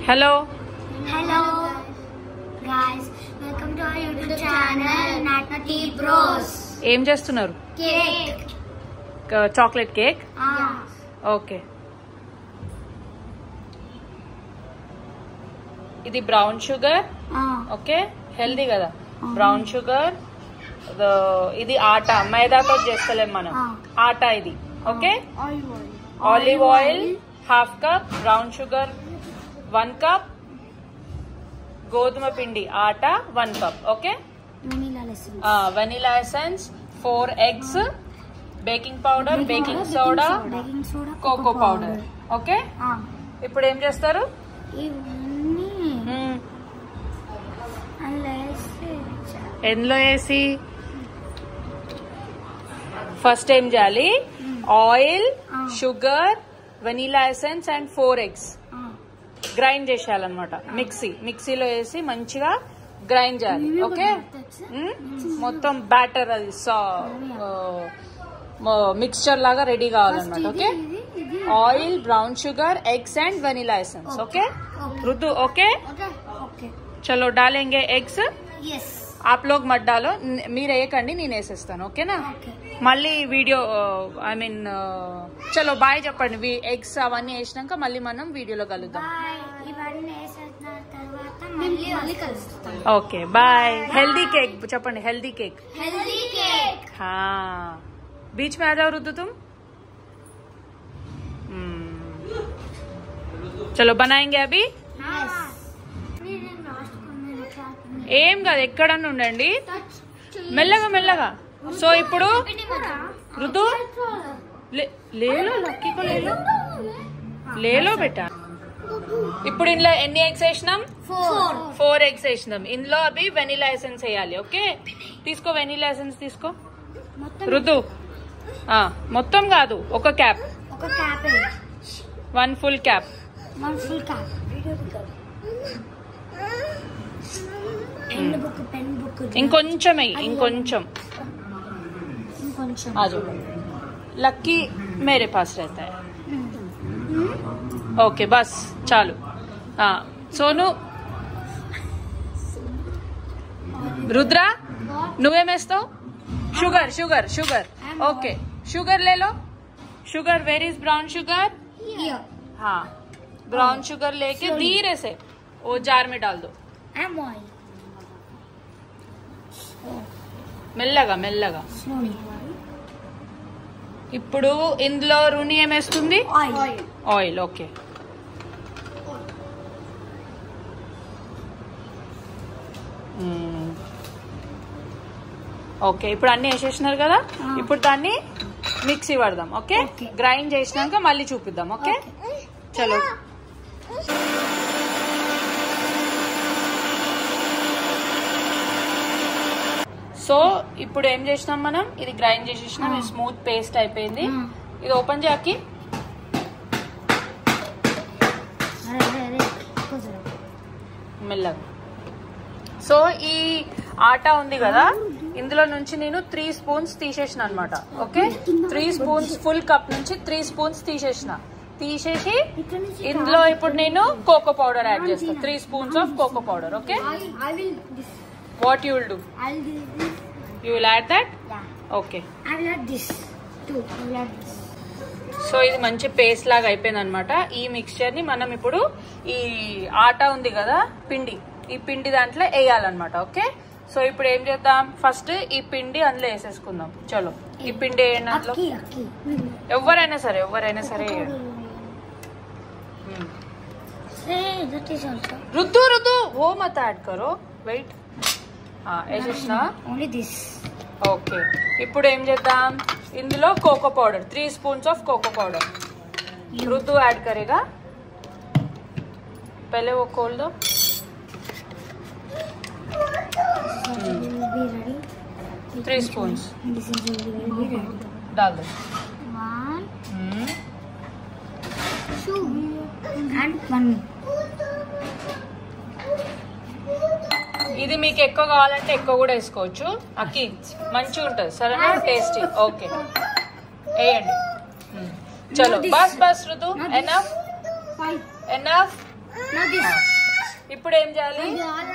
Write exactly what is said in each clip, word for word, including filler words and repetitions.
Hello. Hello guys, welcome to our YouTube channel Natna Tea Bros. ఏం చేస్తున్నారు? Cake. Chocolate cake. Ah. Okay. ఇది brown sugar. Ah. Okay, healthy కదా. Brown sugar, ఇది ఆటా, మైదాతో చేస్తలేం మనం. ఆటా ఇది. Okay, olive oil half cup, brown sugar one cup, గోధుమ పిండి ఆటా one cup. Okay, vanilla essence, four eggs, baking powder, baking soda, cocoa powder. Okay, ఇప్పుడు ఏం చేస్తారు? ఎందులో వేసి ఫస్ట్ ఏం చేయాలి? Oil, sugar, vanilla essence and four eggs grind చేసేయాలన్నమాట. మిక్సీ మిక్సీలో వేసి మంచిగా గ్రైండ్ చేయాలి. ఓకే, మొత్తం బ్యాటర్ అది మిక్స్చర్ లాగా రెడీ కావాలన్నమాట. Okay, oil, brown sugar, eggs and vanilla essence. Okay Ruddu? Okay, चलो डालेंगे एग्स. आप लोग मत डालो, మీరు వేయకండి, నేను వేసేస్తాను. ఓకేనా? మళ్ళీ వీడియో ఐ మీన్ చలో బాయ్ చెప్పండి. ఎగ్స్ అవన్నీ వేసినాక మళ్ళీ మనం వీడియోలో కలుద్దాం. Okay bye. హెల్దీ కేక్ చెప్పండి. Healthy cake. हाँ, बीच में आ जाओ रुद्दू तुम. चलो बनाएंगे अभी. ఏం కాదు, ఎక్కడన్నా ఉండండి, మెల్లగా మెల్లగా. సో ఇప్పుడు రుద్దు లేలో లక్కీకో లేలో లేలో బెటా. ఇప్పుడు ఇందులో ఎన్ని ఎగ్స్ వేసినాం? ఫోర్ ఎగ్స్ వేసినాం. ఇందులో అవి వెనిలా ఎసెన్స్ వేయాలి. ఓకే, తీసుకో వెనిలా ఎసెన్స్ తీసుకో రుద్దు. మొత్తం కాదు, ఒక క్యాప్, వన్ ఫుల్ క్యాప్. ఇంకొంచెం ఇంకొంచెం आजो. लक्की मेरे पास रहता है. ओके बस चालू. हाँ सोनू, रुद्रा నువ్వేమేస్తావు? Sugar sugar sugar. Okay, sugar ले लो. Sugar, where is brown sugar? हाँ, ब्राउन शुगर लेके धीरे से वो जार में डाल दो. మెల్లగా మెల్లగా. ఇప్పుడు ఇందులో రుణి ఏమేస్తుంది? ఆయిల్. ఓకే, ఓకే ఇప్పుడు అన్ని వేసేసినారు కదా. ఇప్పుడు దాన్ని మిక్సీ పడదాం. ఓకే, గ్రైండ్ చేసినాక మళ్ళీ చూపిద్దాం. ఓకే చలో. సో ఇప్పుడు ఏం చేసినాం మనం? ఇది గ్రైండ్ చేసేసినాం, స్మూత్ పేస్ట్ అయిపోయింది. ఇది ఓపెన్ చేయకి. మెల్లగా. సో ఈ ఆటా ఉంది కదా, ఇందులో నుంచి నేను త్రీ స్పూన్స్ తీసేసిన అనమాట. Okay, three spoons full cup నుంచి త్రీ స్పూన్స్ తీసేసిన. తీసేసి ఇందులో ఇప్పుడు నేను కోకో పౌడర్ యాడ్ చేస్తాను. Three spoons of cocoa powder. Okay, what you will do? I'll do this. You will add that? Yeah. Okay. I will add this too. I will add this. So ఇది మంచి paste లాగా అయిపోయింది అనమాట. ఈ mixture ని మనం ఇప్పుడు ఈ ఆటా ఉంది కదా పిండి, ఈ పిండి దాంట్లో వేయాలన్నమాట. ఓకే, సో ఇప్పుడు ఏం చేద్దాం? ఫస్ట్ ఈ పిండి అందులో వేసేసుకుందాం. చలో, ఈ పిండి వేయండి అందులో. ఎవరైనా సరే ఎవరైనా సరే రుద్దు రుద్దు ఓ మత యాడ్ కరో. వెయిట్, వేసేసిన. ఓకే, ఇప్పుడు ఏం చేద్దాం? ఇందులో cocoa powder, three spoons of cocoa powder Ruddu add కరేగా. पहले वो खोल दो. थ्री स्पून्स डाल दो. One, two, and one. ఇది మీకు ఎక్కువ కావాలంటే ఎక్కువ కూడా వేసుకోవచ్చు. అక్కి మంచిగా ఉంటుంది, సరేనా? టేస్టీ. ఓకే వేయండి. చలో బస్ బస్ Ruthu. Enough enough. Now this. ఇప్పుడు ఏం చేయాలి?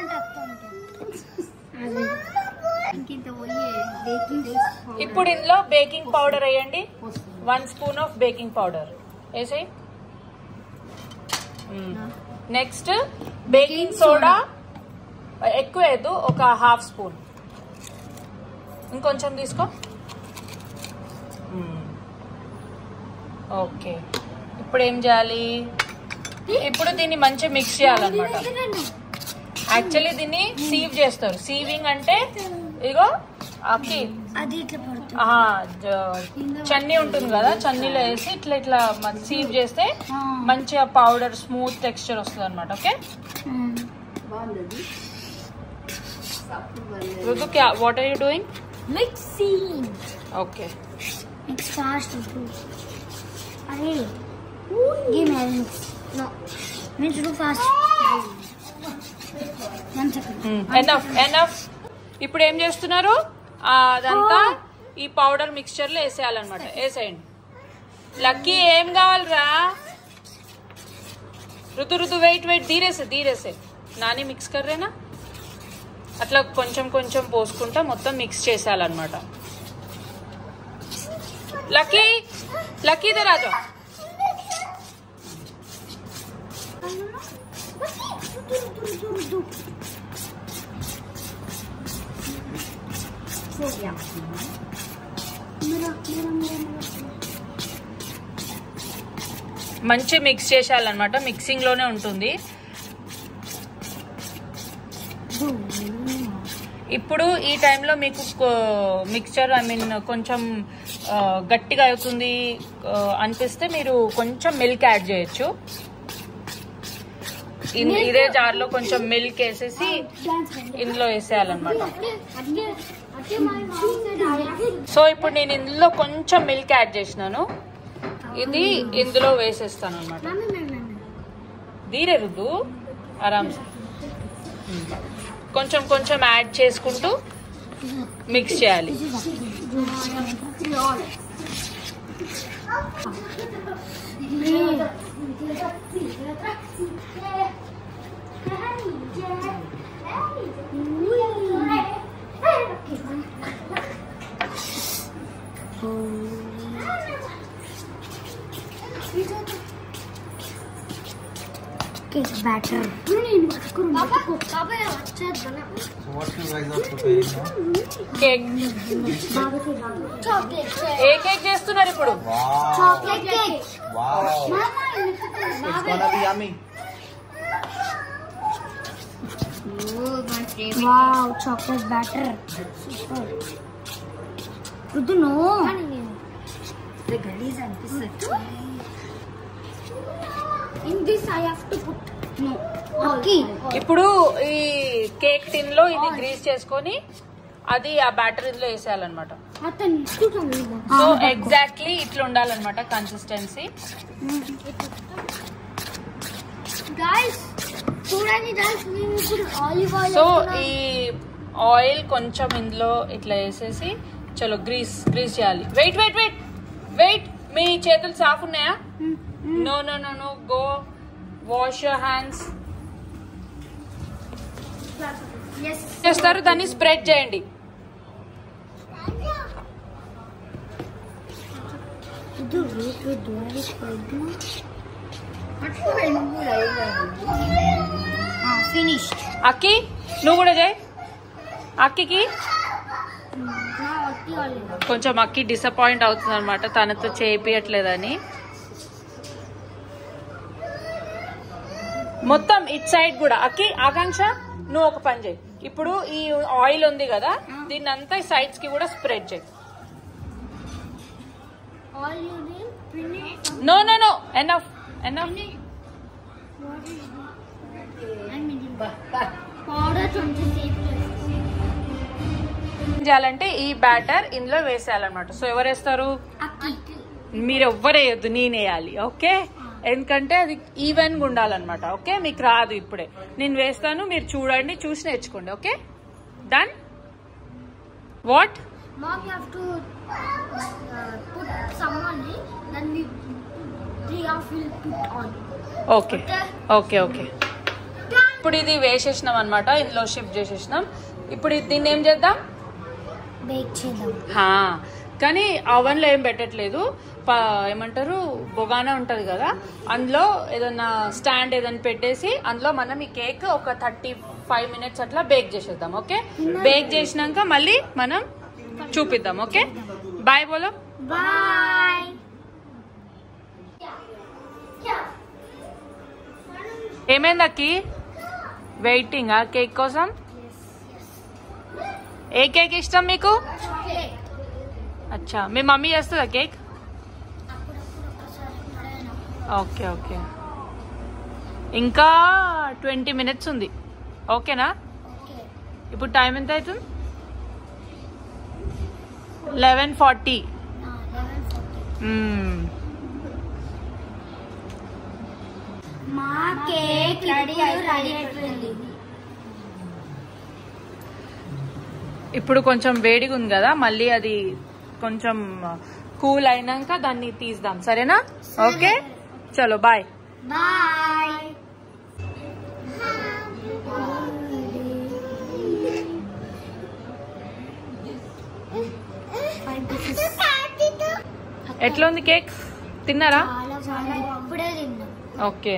ఇప్పుడు ఇందులో బేకింగ్ పౌడర్ వేయండి. One spoon of baking powder వేసేయి. నెక్స్ట్ బేకింగ్ సోడా ఎక్కువ వేయద్దు, ఒక హాఫ్ స్పూన్. ఇంకొంచెం తీసుకో. ఓకే, ఇప్పుడు ఏం చేయాలి? ఇప్పుడు దీన్ని మంచిగా మిక్స్ చేయాలన్నమాట. యాక్చువల్లీ దీన్ని సీవ్ చేస్తారు. సీవింగ్ అంటే ఇగో అక్కి చన్నీ ఉంటుంది కదా, చన్నీలో వేసి ఇట్లా ఇట్లా సీవ్ చేస్తే మంచిగా పౌడర్ స్మూత్ టెక్స్చర్ వస్తుంది అనమాట. Okay, Ruthu what are you doing? Mixing. Okay, mix fast. అరే give me mix. No means do fast. One second. Enough enough. ఇప్పుడు ఏం చేస్తున్నారు? అదంతా ఈ పౌడర్ మిక్స్చర్ లో వేసేయాలన్నమాట. వేసేయండి. లక్కీ ఏం కావాలరా? రుతు రుతు వెయిట్ వెయిట్ ధీరేసే ధీరేసే నాని మిక్స్ కర్రేనా. అట్లా కొంచెం కొంచెం పోసుకుంటా మొత్తం మిక్స్ చేసేయాలన్నమాట. లక్కీ లక్కీ దే రాజా. మంచి మిక్స్ చేసేయాలన్నమాట. మిక్సింగ్ లోనే ఉంటుంది. ఇప్పుడు ఈ టైంలో మీకు మిక్చర్ ఐ మీన్ కొంచెం గట్టిగా అవుతుంది అనిపిస్తే మీరు కొంచెం మిల్క్ యాడ్ చేయొచ్చు. ఇదే జార్ లో కొంచెం మిల్క్ వేసేసి ఇందులో వేసేయాలన్నమాట. సో ఇప్పుడు నేను ఇందులో కొంచెం మిల్క్ యాడ్ చేసినాను. ఇది ఇందులో వేసేస్తాను అనమాట. ధీరే రుద్దు, ఆరామ్సే. కొంచెం కొంచెం యాడ్ చేసుకుంటూ మిక్స్ చేయాలి. Cake batter. So what you guys are preparing now? Cake. Chocolate cake. ఏ కేక్ చేస్తున్నారు ఇప్పుడు? Wow. Chocolate cake. Wow. Mama, It's gonna be yummy. oh, my favorite. Wow, chocolate batter. Super. Rudu no. The gullies and this. In this I have to put no. Okay. ఇప్పుడు ఈ cake టిన్ లో ఇది grace చేసుకొని అది ఆ batter ఇందులో వేసేయాలన్నమాట. So exactly ఇట్లా ఉండాలన్నమాట కన్సిస్టెన్సీ. సో ఈ ఆయిల్ కొంచెం ఇందులో ఇట్లా వేసేసి చలో గ్రీస్ గ్రీస్ చేయాలి. వెయిట్ వెయిట్ వెయిట్ వెయిట్ మీ చేతులు సాఫ్ ఉన్నాయా? No no no no go wash your hands. చేస్తారు దాన్ని స్ప్రెడ్ చేయండి. ఫినిష్. అక్కి నువ్వు కూడా చేయి. అక్కికి కొంచెం అక్కి డిసప్పాయింట్ అవుతుంది అనమాట తనతో చేపియట్లేదని. మొత్తం ఇట్ సైడ్ కూడా. అక్కి ఆకాంక్ష నువ్వు ఒక పని చేయి. ఇప్పుడు ఈ ఆయిల్ ఉంది కదా దీన్ని అంతా సైడ్స్ కి కూడా స్ప్రెడ్ చేయి. No no no enough enough. ఏం చేయాలంటే ఈ బ్యాటర్ ఇందులో వేసేయాలన్నమాట. సో ఎవరు వేస్తారు? మీరు ఎవ్వరు వేయద్దు, నేనేయాలి. ఓకే, ఎందుకంటే అది ఈవెన్ గా ఉండాలన్నమాట. ఓకే, మీకు రాదు ఇప్పుడే. నేను వేస్తాను, మీరు చూడండి, చూసి నేర్చుకోండి. Okay, done. What? Mom, you have to uh, put some money, then we three of will put on. Okay okay okay. Done. ఇప్పుడు ఇది వేసేసినాం అనమాట, ఇందులో షిఫ్ట్ చేసేసినాం. ఇప్పుడు దీన్ని ఏం చేద్దాం, బేక్ చేద్దాం. కానీ ఓవెన్ లో ఏం పెట్టట్లేదు, ఏమంటారు బొగానా ఉంటది కదా, అందులో ఏదన్నా స్టాండ్ ఏదైనా పెట్టేసి అందులో మనం ఈ కేక్ ఒక థర్టీ ఫైవ్ మినిట్స్ అట్లా బేక్ చేసేద్దాం. ఓకే, బేక్ చేసినాక మళ్ళీ మనం చూపిద్దాం. ఓకే, బాయ్ బోలో. బాయ్. ఏమైంది అక్కి, వెయిటింగ్ ఆ కేక్ కోసం? ఏ కేక్ ఇష్టం మీకు? అచ్చా, మీ మమ్మీ చేస్తుందా కేక్? ఓకే ఓకే, ఇంకా ట్వంటీ మినిట్స్ ఉంది. ఓకేనా? ఇప్పుడు టైం ఎంత అవుతుంది? Eleven forty. మా కేక్ రెడీ అయిపోయింది. ఇప్పుడు కొంచెం వేడిగా ఉంది కదా, మళ్ళీ అది కొంచెం కూల్ అయినాక దాన్ని తీద్దాం. సరేనా? ఓకే, చలో బాయ్. బాయ్. ఎట్లా ఉంది కేక్? తిన్నారా? ఇప్పుడే తిన్నాం. ఓకే,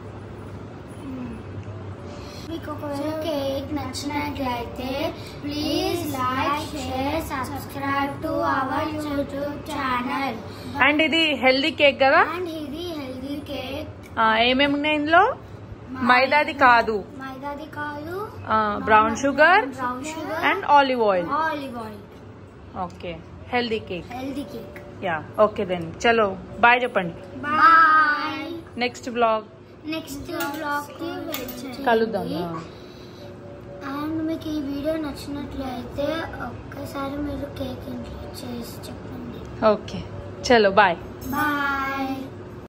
మీకు ఒకవేళ కేక్ నచ్చినట్లయితే please like, share, subscribe to our YouTube channel. And ఇది హెల్దీ కేక్ కదా? అండ్ ఇది హెల్దీ కేక్. ఏమేమి ఉన్నాయి ఇందులో? మైదాది కాదు, మైదాది కాదు, brown sugar brown sugar and olive oil. Olive oil. Okay, healthy cake. Healthy cake. Ya, okay then చలో బాయ్ చెప్పండి. Bye. Next blog next blog కి వెయిట్ చేయండి. కలుద్దాం. అండ్ మీకు ఈ వీడియో నచ్చినట్లయితే ఒక్కసారి మీరు కేక్ ఇంట్లో చేసి చెప్పండి. ఓకే, చలో బాయ్. బాయ్.